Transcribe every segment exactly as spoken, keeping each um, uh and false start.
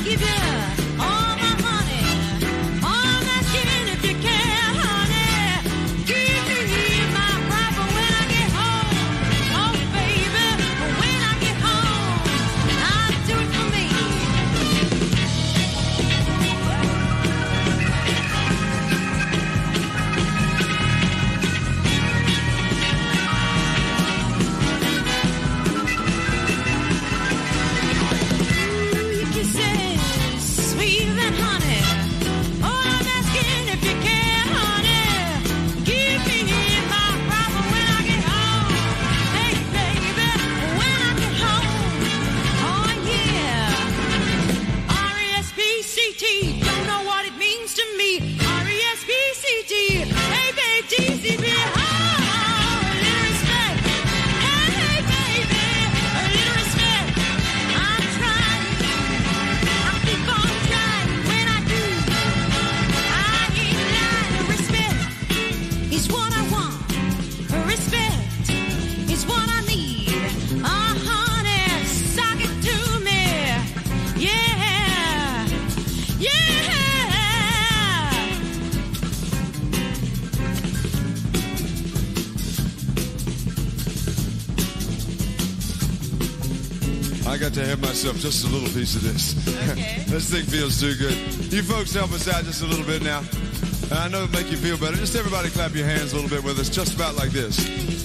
I got to have myself just a little piece of this. Okay. This thing feels too good. You folks help us out just a little bit now. And I know it'll make you feel better. Just everybody clap your hands a little bit with us, just about like this.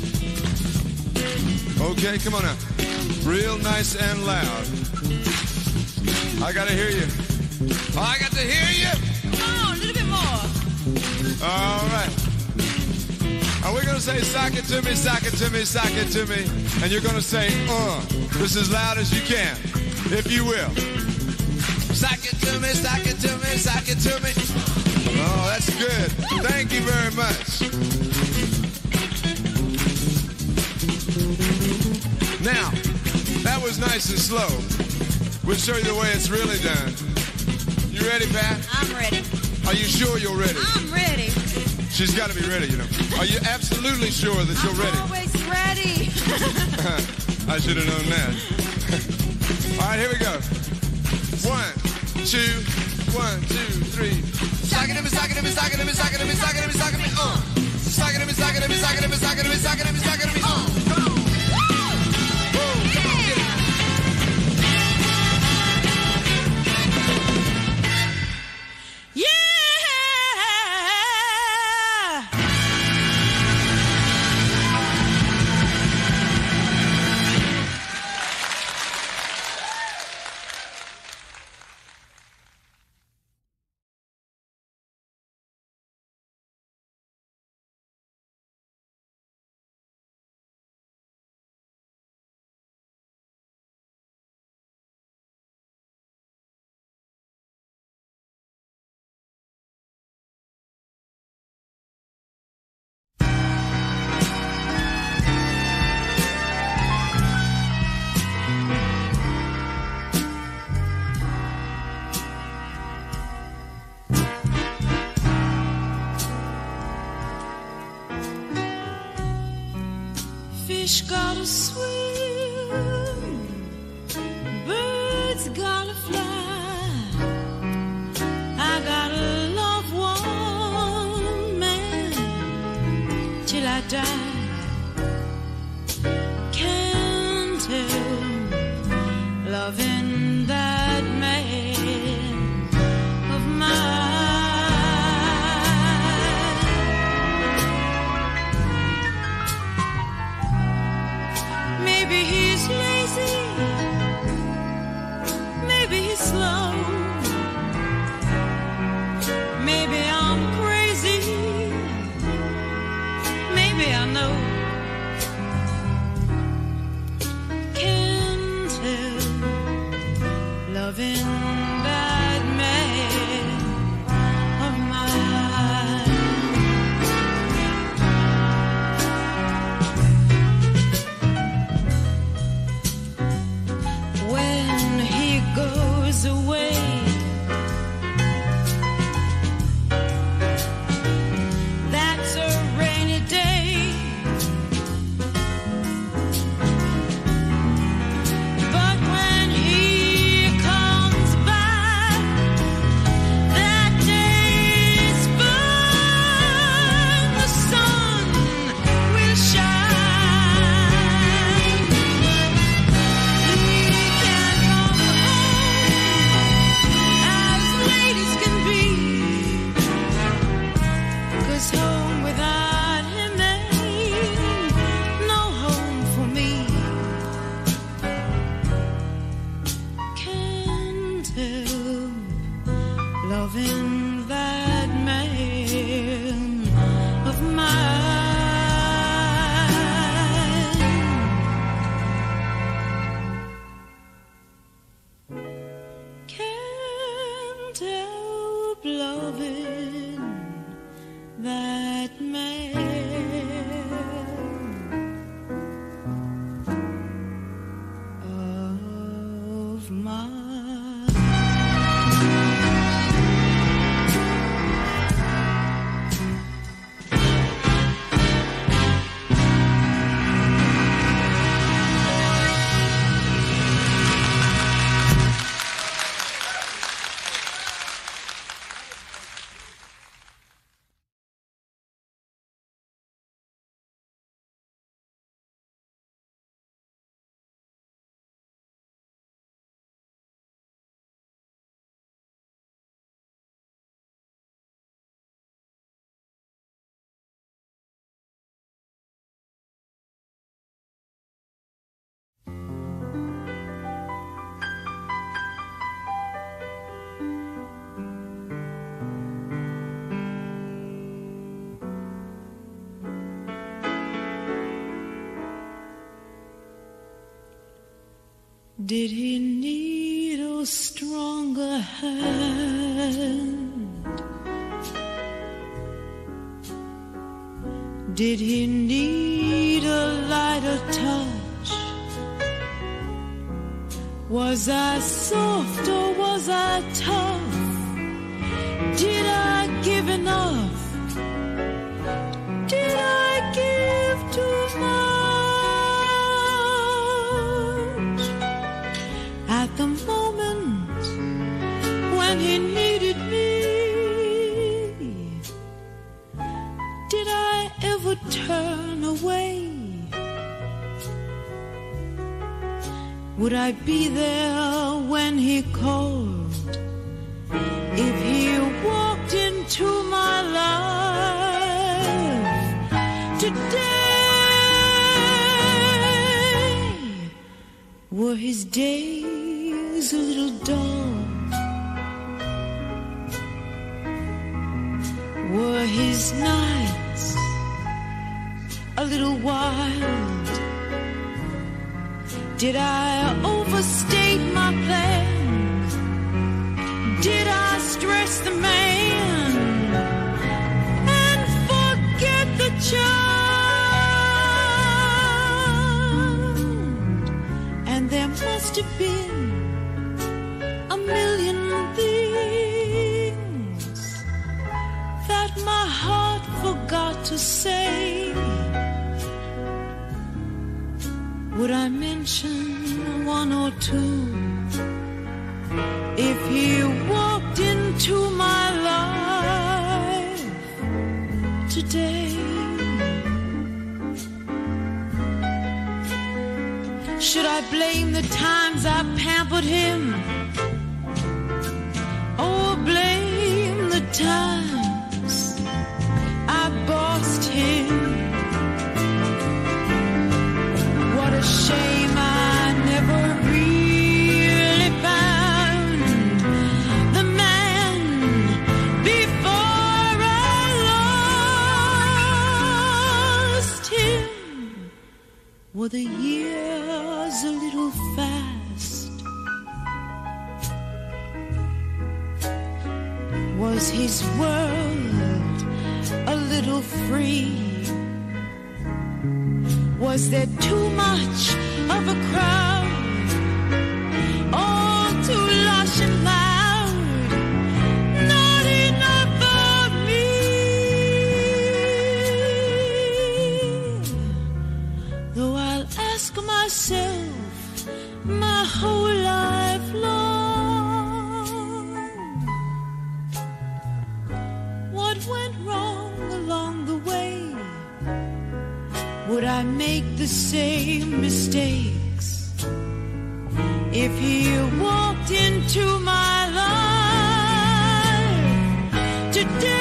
Okay, come on now. Real nice and loud. I got to hear you. Oh, I got to hear you. Come on, a little bit more. All right. And we're going to say, sock it to me, sock it to me, sock it to me. And you're going to say, uh, just as loud as you can, if you will. Sock it to me, sock it to me, sock it to me. Oh, that's good. Thank you very much. Now, that was nice and slow. We'll show you the way it's really done. You ready, Pat? I'm ready. Are you sure you're ready? I'm ready. She's got to be ready, you know. Are you absolutely sure that you're I'm ready? I'm always ready. I should have known that. All right, here we go. One, two, one, two, three. Sock it to me, sock it to me, sock it to me, sock it to me, sock it to me, sock it to me, uh. Sock it to me, sock it to me, sock it to me, sock it to me, sock it to me, sock it to me, uh. Come on. Woo, come on, get it. Fish gotta swim, birds gotta fly. I gotta love one man till I die. Can't help loving that man of mine. Maybe he's lazy, maybe he's slow, maybe I'm crazy, maybe I know. Can't tell, loving that man of mine. When he goes away, that's a rainy day. But when he comes back, loving that man of mine. Can't help loving that man of mine. Did he need a stronger hand? Did he need a lighter touch? Was I soft or was I tough? Did I give enough? Did I give too much? At the moment when he needed me, did I ever turn away? Would I be there when he called? If he walked into my life today, were his days a little dull? Were his nights a little wild? Did I overstate my plans? Did I stress the man and forget the child? And there must have been a million things that my heart forgot to say. Would I mention one or two if he walked into my life today? Should I blame the times I pampered him, or blame the times I bossed him? What a shame I never really found the man before I lost him. Were the years a little fast? Was his world a little free? Was there too much of a crowd, all too lush and loud, not enough of me? Though I'll ask myself my whole life long, what went wrong along the way? Would I make the same mistakes if he walked into my life today?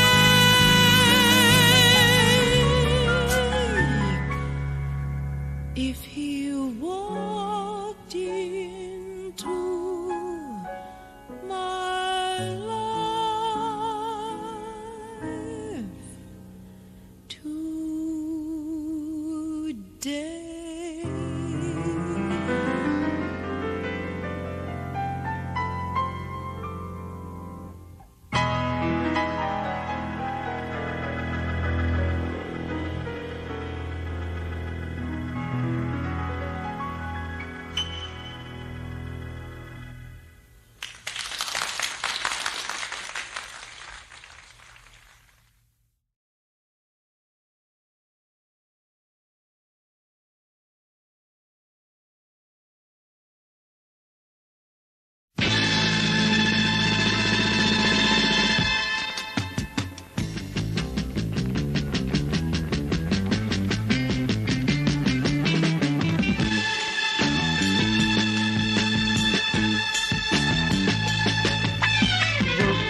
If he walked into my life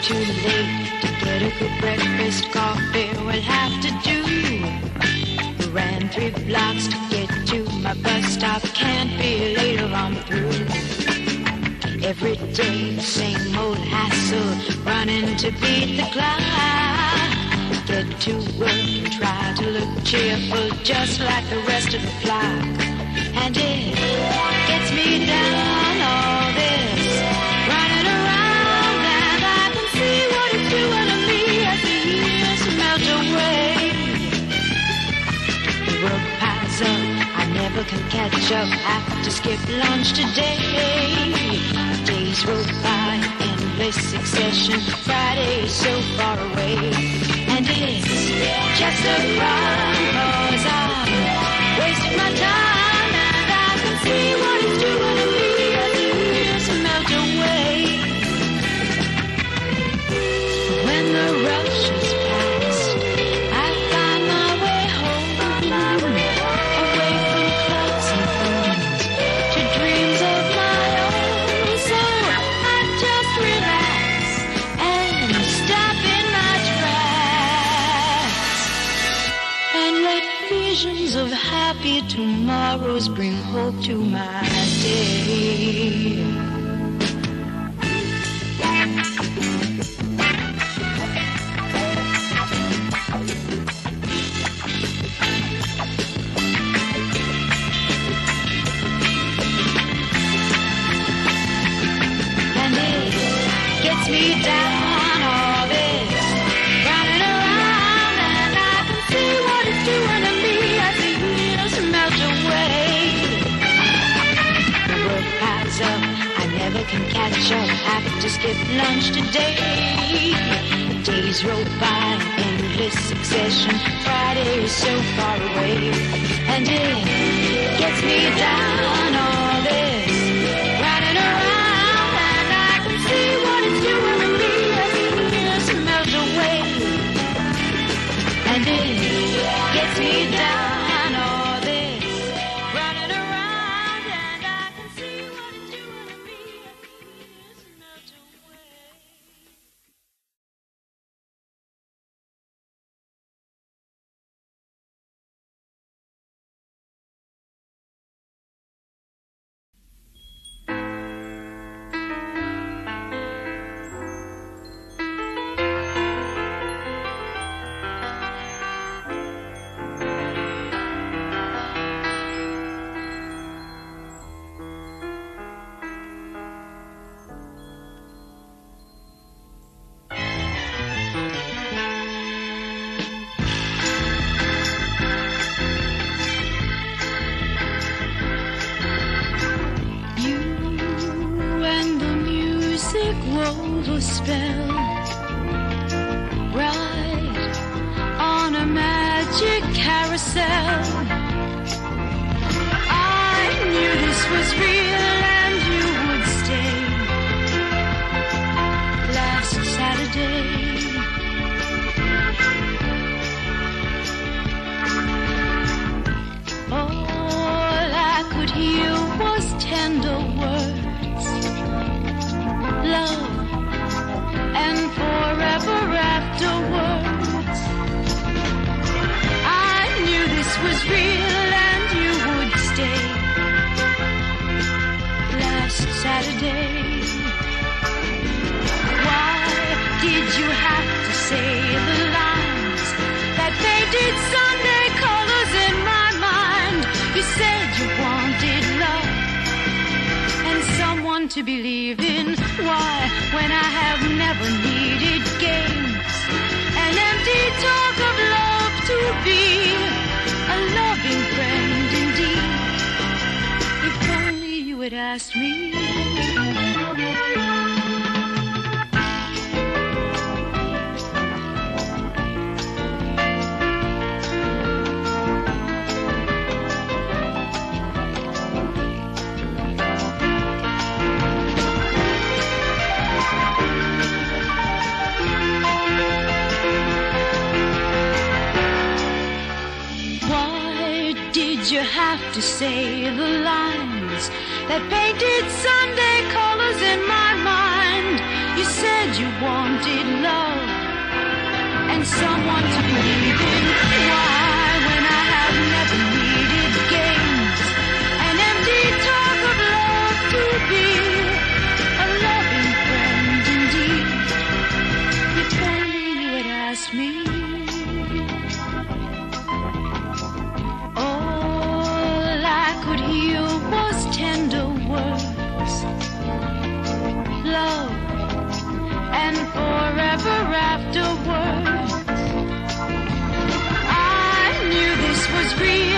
too late to get a good breakfast. Coffee will have to do. Ran three blocks to get to my bus stop. Can't be later, I'm through. Every day the same old hassle, running to beat the clock. Get to work and try to look cheerful, just like the rest of the flock. And it gets me down, all this running around, and I can see what it's doing to me as the years melt away. The work piles up, I never can catch up, have to skip lunch today. Days roll by, endless succession, Friday so far away. And it's just a crime, 'cause I'm wasting my time, and I can see what it's doing to me as the years melt away. When the rush is past, I find my way home, away from clocks and phones, to dreams of my own. So I just relax and stop in my tracks, and let visions of happy tomorrows bring hope to my day. And it gets me down, all this running around, and I can see what it's doing to me as the years melt away. The work piles up, I never can catch up, have to skip lunch today. Days roll by, endless succession, Friday is so far away. And it gets me down, all this running around, and I can see what it's doing to me as the years melt away. And it gets me down, all this running around, and I can see what it's doing to me as the years melt away. You and the music wove a spell, right on a magic carousel. I knew this was real and you would stay. Last Saturday, all I could hear was tender words, love, and forever afterwards. I knew this was real and you would stay. Last Saturday, why did you have to say the lines that painted Sunday colors in my mind? You said you wanted love and someone to believe in. Why, when I have never needed games and empty talk of love to be a loving friend indeed? If only you had asked me. You have to say the lines that painted Sunday colors in my mind. You said said you wanted love and someone to believe in. Why, when I have never needed games and empty talk of love to be a loving friend indeed? If only you had asked me. All I could hear was tender words, love, and forever afterwards. I knew this was real.